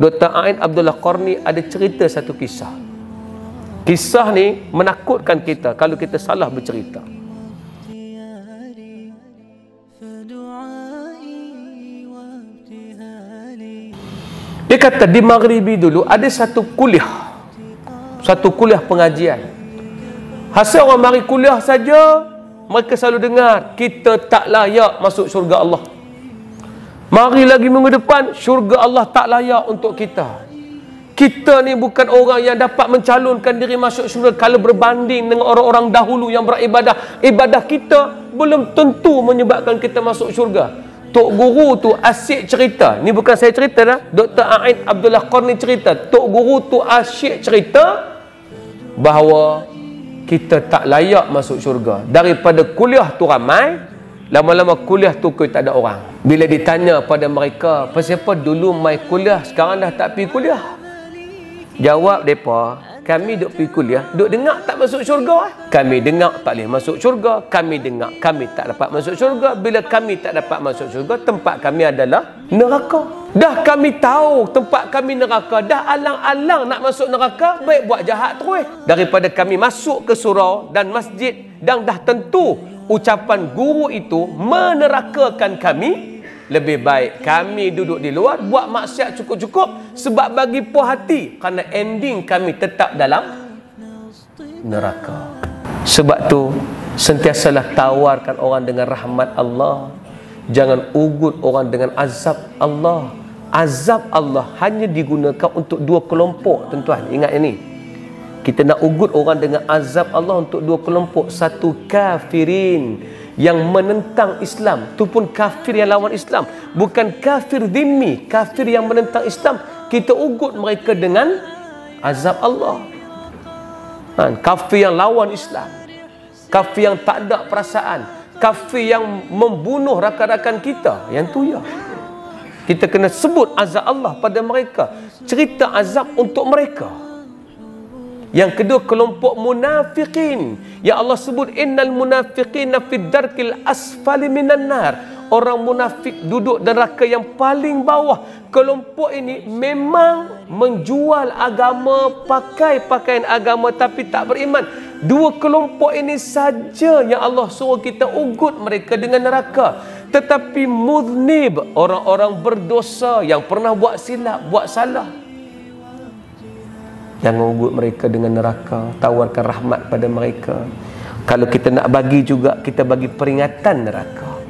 Dr. Ain Abdullah Qarni ada cerita satu kisah. Kisah ni menakutkan kita kalau kita salah bercerita. Dia kata di Maghribi dulu ada satu kuliah pengajian. Hasil orang mari kuliah saja, mereka selalu dengar kita tak layak masuk syurga Allah. Mari lagi minggu depan, syurga Allah tak layak untuk kita. Kita ni bukan orang yang dapat mencalonkan diri masuk syurga kalau berbanding dengan orang-orang dahulu yang beribadah. Ibadah kita belum tentu menyebabkan kita masuk syurga. Tok Guru tu asyik cerita. Ni bukan saya cerita dah. Dr. Ain Abdullah Qarni cerita. Tok Guru tu asyik cerita bahawa kita tak layak masuk syurga. Daripada kuliah tu ramai, lama-lama kuliah tu tak ada orang. Bila ditanya pada mereka, siapa dulu mai kuliah, sekarang dah tak pergi kuliah? Jawab mereka, kami duk pergi kuliah, duk dengar tak masuk syurga. Kami dengar tak boleh masuk syurga. Kami dengar kami tak dapat masuk syurga. Bila kami tak dapat masuk syurga, tempat kami adalah neraka. Dah kami tahu tempat kami neraka, dah alang-alang nak masuk neraka, baik buat jahat terus. Daripada kami masuk ke surau dan masjid dan dah tentu ucapan guru itu menerakakan kami, lebih baik kami duduk di luar buat maksiat cukup-cukup sebab bagi puas hati, kerana ending kami tetap dalam neraka. Sebab tu sentiasalah tawarkan orang dengan rahmat Allah, jangan ugut orang dengan azab Allah. Azab Allah hanya digunakan untuk dua kelompok, tuan-tuan. Ingat ini. Kita nak ugut orang dengan azab Allah untuk dua kelompok. Satu, kafirin yang menentang Islam. Itu pun kafir yang lawan Islam. Bukan kafir dhimmi, kafir yang menentang Islam. Kita ugut mereka dengan azab Allah. Kafir yang lawan Islam. Kafir yang tak ada perasaan. Kafir yang membunuh rakan-rakan kita. Yang tu ya. Kita kena sebut azab Allah pada mereka. Cerita azab untuk mereka. Yang kedua, kelompok munafikin. Ya Allah sebut innal munafiqina fid darkil asfali minan nar. Orang munafik duduk neraka yang paling bawah. Kelompok ini memang menjual agama, pakai pakaian agama tapi tak beriman. Dua kelompok ini saja yang Allah suruh kita ugut mereka dengan neraka. Tetapi mudnib, orang-orang berdosa yang pernah buat silap, buat salah, jangan ugut mereka dengan neraka. Tawarkan rahmat pada mereka. Kalau kita nak bagi juga, kita bagi peringatan neraka.